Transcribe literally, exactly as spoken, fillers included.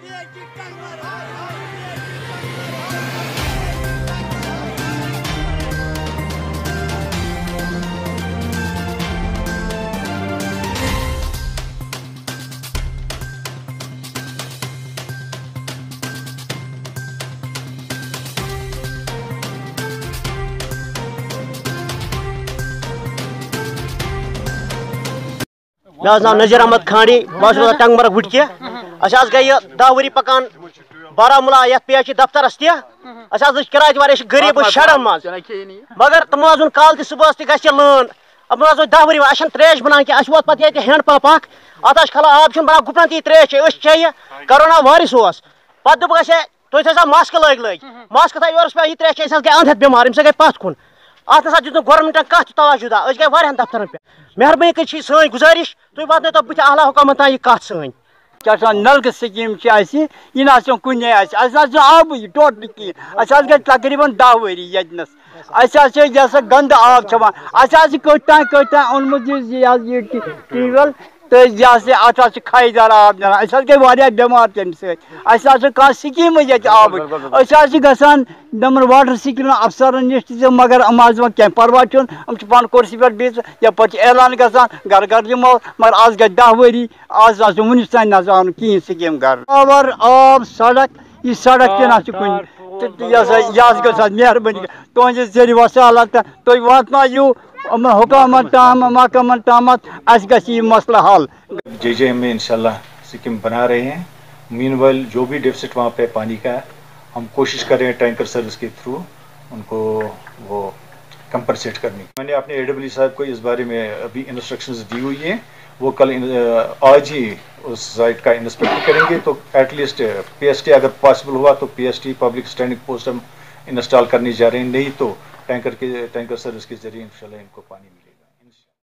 मेरा नाम नजीर अहमद खानी बस रोजान टंगमर्ग वुटके अस गई दह वरी पकान बारामूला ये पी एच ई दफ्तरस तह किराय वारे गरीब शड़न मज मगर तमो वो कल तह सुबह तह लन अब दह वरी अस त्रेश बनान क्या वो पे हैंड पंप अत खला आब बना गुपन ती त्रेश चे करोना वारिस पे दुप तुम मास्क लग लग मास्क था योरस पे यह त्रेश गई अंध बीमार अम गई पथ कुन अत ना दित गवर्नमेंटन कत तवजुदा अस गई वारियान दफ्तरन पे मेहरबानी कर सी गुजारिश तुम वात तो बुत आला हुकूमत तान यह कत सी क्या नलक स्कीम यह ना कुन आब टोटल कहें गई तकरीबन दह वरी यस गंद आब चवान कटान कटान ओनमुत यह ट्यूबवेल तो यह अत खाईदार आब नान गई वारिया बीमार तम सह स्कीम आब गसान दमन वाटर स्कीम अफसरन नश मगर अम कह परवा हम पान कुर्सी पे बिच या पे ऐलान गसान घर घर दिमो मगर आज गई दह वरी आज वनिस तान ना कहें स्कीम घर पावर आब सड़क यह सड़क तह ना कुन यह मेहरबानी तुज जरिए वसालत तुम वातनू हुकूमत ताम महकमन तामत अस गई मसला हल जे जे में इंशाल्लाह स्कीम बना रहे हैं। मीनवाइल जो भी डेफिसिट वहाँ पे पानी का है हम कोशिश कर रहे हैं टैंकर सर्विस के थ्रू उनको वो कंपनसेट करने। मैंने अपने एडब्ल्यू साहब को इस बारे में अभी इंस्ट्रक्शंस दी हुई हैं, वो कल आज ही उस साइट का इंस्पेक्ट करेंगे तो एटलीस्ट पीएसटी अगर पॉसिबल हुआ तो पीएसटी पब्लिक स्टैंडिंग पोस्ट हम इंस्टॉल करने जा रहे हैं, नहीं तो टैंकर के टैंकर सर्विस के जरिए इंशाल्लाह इनको पानी मिलेगा।